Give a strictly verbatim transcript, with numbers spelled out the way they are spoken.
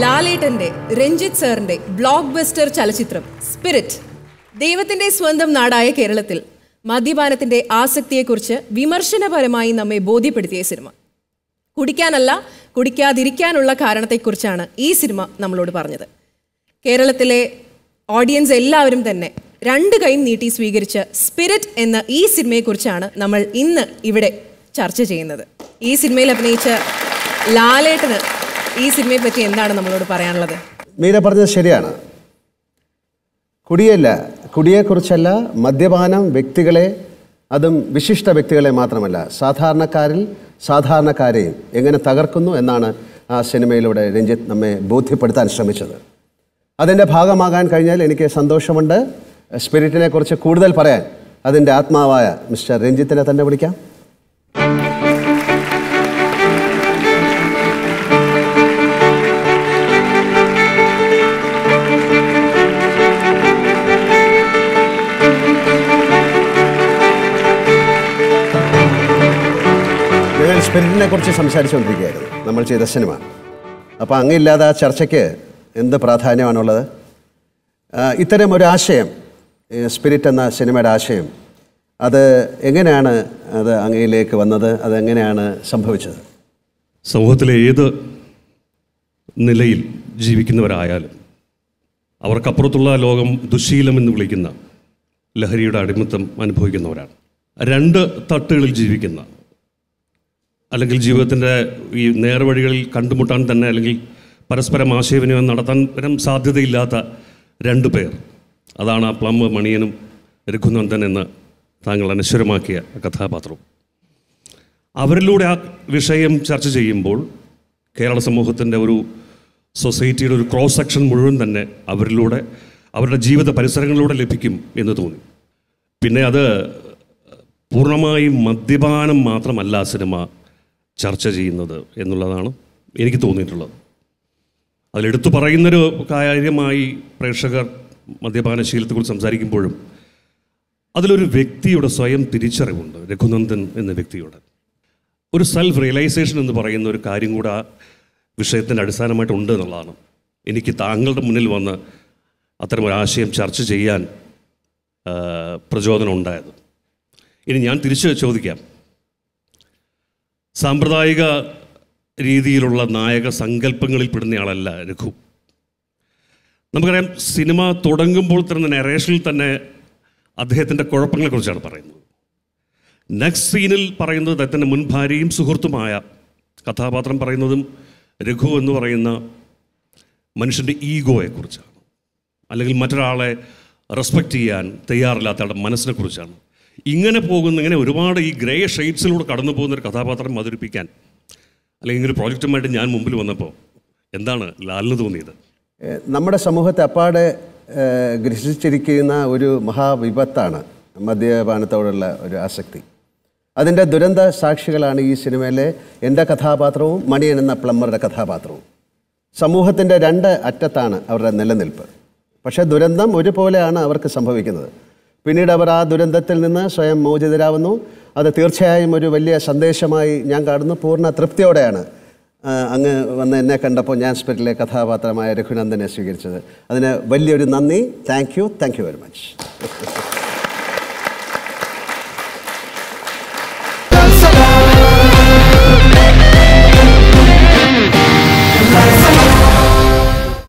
ലാലേട്ടന്റെ രഞ്ജിത്ത് സാറിന്റെ block buster ചലച്ചിത്രം സ്പിരിറ്റ്. ദൈവത്തിന്റെ സ്വന്തം നാടായ കേരളത്തിൽ മദ്യപാനത്തിന്റെ ആസക്തിയെക്കുറിച്ച് വിമർശനപരമായി നമ്മെ ബോധ്യപ്പെടുത്തിയ സിനിമ. കുടിക്കാനല്ല, കുടിക്കാതിരിക്കാനുള്ള കാരണത്തെക്കുറിച്ചാണ് ഈ സിനിമ നമ്മളോട് പറഞ്ഞത്. കേരളത്തിലെ ഓഡിയൻസ് എല്ലാവരും തന്നെ രണ്ട് കൈയും നീട്ടി സ്വീകരിച്ച സ്പിരിറ്റ് എന്ന ഈ സിനിമയെക്കുറിച്ചാണ് നമ്മൾ ഇന്ന് ഇവിടെ ചർച്ച ചെയ്യുന്നത്. ഈ സിനിമയിൽ അഭിനയിച്ച ലാലേട്ടന് ഈ സിനിമയെ പറ്റി എന്താണ് നമ്മളോട് പറയാനുള്ളത്? മീര പറഞ്ഞത് ശരിയാണ്. കുടിയല്ല, കുടിയെക്കുറിച്ചല്ല, മദ്യപാനം വ്യക്തികളെ, അതും വിശിഷ്ട വ്യക്തികളെ മാത്രമല്ല, സാധാരണക്കാരിൽ സാധാരണക്കാരെയും എങ്ങനെ തകർക്കുന്നു എന്നാണ് ആ സിനിമയിലൂടെ രഞ്ജിത്ത് നമ്മെ ബോധ്യപ്പെടുത്താൻ ശ്രമിച്ചത്. അതിൻ്റെ ഭാഗമാകാൻ കഴിഞ്ഞാൽ എനിക്ക് സന്തോഷമുണ്ട്. സ്പിരിറ്റിനെ കുറിച്ച് കൂടുതൽ പറയാൻ അതിൻ്റെ ആത്മാവായ മിസ്റ്റർ രഞ്ജിത്തിനെ തന്നെ വിളിക്കാം. ഞങ്ങൾ സ്പിരിറ്റിനെ കുറിച്ച് സംസാരിച്ചുകൊണ്ടിരിക്കുകയായിരുന്നു, നമ്മൾ ചെയ്ത സിനിമ. അപ്പോൾ അങ്ങില്ലാതെ ആ ചർച്ചയ്ക്ക് എന്ത് പ്രാധാന്യമാണുള്ളത്? ഇത്തരം ഒരു ആശയം, സ്പിരിറ്റ് എന്ന സിനിമയുടെ ആശയം, അത് എങ്ങനെയാണ് അത് അങ്ങയിലേക്ക് വന്നത്? അതെങ്ങനെയാണ് സംഭവിച്ചത്? സമൂഹത്തിലെ ഏത് നിലയിൽ ജീവിക്കുന്നവരായാലും അവർക്കപ്പുറത്തുള്ള ലോകം ദുശ്ശീലം എന്ന് വിളിക്കുന്ന ലഹരിയുടെ അടിമത്തം അനുഭവിക്കുന്നവരാണ്. രണ്ട് തട്ടുകളിൽ ജീവിക്കുന്ന, അല്ലെങ്കിൽ ജീവിതത്തിൻ്റെ ഈ നേർവഴികളിൽ കണ്ടുമുട്ടാൻ തന്നെ അല്ലെങ്കിൽ പരസ്പരം ആശയവിനിമയം നടത്താൻ വരം സാധ്യതയില്ലാത്ത രണ്ട് പേർ. അതാണ് ആ പ്ലം മണിയനും രഘുനന്ദൻ എന്ന് താങ്കൾ അനശ്വരമാക്കിയ കഥാപാത്രവും. അവരിലൂടെ ആ വിഷയം ചർച്ച ചെയ്യുമ്പോൾ കേരള സമൂഹത്തിൻ്റെ ഒരു സൊസൈറ്റിയുടെ ഒരു ക്രോസ് സെക്ഷൻ മുഴുവൻ തന്നെ അവരിലൂടെ, അവരുടെ ജീവിത പരിസരങ്ങളിലൂടെ ലഭിക്കും എന്ന് തോന്നി. പിന്നെ അത് പൂർണ്ണമായും മദ്യപാനം മാത്രമല്ല സിനിമ ചർച്ച ചെയ്യുന്നത് എന്നുള്ളതാണ് എനിക്ക് തോന്നിയിട്ടുള്ളത്. അതിലെടുത്തു പറയുന്നൊരു കാര്യമായി പ്രേക്ഷകർ മദ്യപാനശീലത്തെക്കുറിച്ച് സംസാരിക്കുമ്പോഴും അതിലൊരു വ്യക്തിയുടെ സ്വയം തിരിച്ചറിവുണ്ട്. രഘുനന്ദൻ എന്ന വ്യക്തിയുടെ ഒരു സെൽഫ് റിയലൈസേഷൻ എന്ന് പറയുന്ന ഒരു കാര്യം കൂടെ ആ വിഷയത്തിൻ്റെ അടിസ്ഥാനമായിട്ടുണ്ട് എന്നുള്ളതാണ് എനിക്ക് താങ്കളുടെ മുന്നിൽ വന്ന് അത്തരമൊരാശയം ചർച്ച ചെയ്യാൻ പ്രചോദനം ഉണ്ടായത്. ഇനി ഞാൻ തിരിച്ച് ചോദിക്കാം, സാമ്പ്രദായിക രീതിയിലുള്ള നായക സങ്കല്പങ്ങളിൽ പെടുന്നയാളല്ല രഘു. നമുക്കറിയാം, സിനിമ തുടങ്ങുമ്പോൾ തന്നെ നരേഷനിൽ തന്നെ അദ്ദേഹത്തിൻ്റെ കുഴപ്പങ്ങളെക്കുറിച്ചാണ് പറയുന്നത്. നെക്സ്റ്റ് സീനിൽ പറയുന്നത് അദ്ദേഹത്തിൻ്റെ മുൻ ഭാര്യയും സുഹൃത്തുമായ കഥാപാത്രം പറയുന്നതും രഘു എന്ന് പറയുന്ന മനുഷ്യൻ്റെ ഈഗോയെക്കുറിച്ചാണ്, അല്ലെങ്കിൽ മറ്റൊരാളെ റെസ്പെക്റ്റ് ചെയ്യാൻ തയ്യാറില്ലാത്തയാളുടെ മനസ്സിനെക്കുറിച്ചാണ്. ഇങ്ങനെ പോകുന്ന, ഇങ്ങനെ ഒരുപാട് ഈ ഗ്രേ ഷെയ്ഡ്സിലൂടെ കടന്നു പോകുന്നൊരു കഥാപാത്രം അവതരിപ്പിക്കാൻ അല്ലെങ്കിൽ ഒരു പ്രോജക്റ്റുമായിട്ട് ഞാൻ മുമ്പിൽ വന്നപ്പോൾ എന്താണ് ലാലിന് തോന്നിയത്? നമ്മുടെ സമൂഹത്തെ അപ്പാടെ ഗ്രസിച്ചിരിക്കുന്ന ഒരു മഹാവിപത്താണ് മദ്യപാനത്തോടുള്ള ഒരു ആസക്തി. അതിൻ്റെ ദുരന്ത സാക്ഷികളാണ് ഈ സിനിമയിലെ എൻ്റെ കഥാപാത്രവും മണിയൻ എന്ന പ്ലംബറുടെ കഥാപാത്രവും. സമൂഹത്തിൻ്റെ രണ്ട് അറ്റത്താണ് അവരുടെ നിലനിൽപ്പ്. പക്ഷേ ദുരന്തം ഒരുപോലെയാണ് അവർക്ക് സംഭവിക്കുന്നത്. പിന്നീട് അവർ ആ ദുരന്തത്തിൽ നിന്ന് സ്വയം മോചിതരാകുന്നു. അത് തീർച്ചയായും ഒരു വലിയ സന്ദേശമായി ഞാൻ കാണുന്നു. പൂർണ്ണ തൃപ്തിയോടെയാണ് അങ്ങ് വന്ന് എന്നെ കണ്ടപ്പോൾ ഞാൻ സ്പിരിറ്റിലെ കഥാപാത്രമായ രഘുനന്ദനെ സ്വീകരിച്ചത്. അതിന് വലിയൊരു നന്ദി. Thank you thank you very much.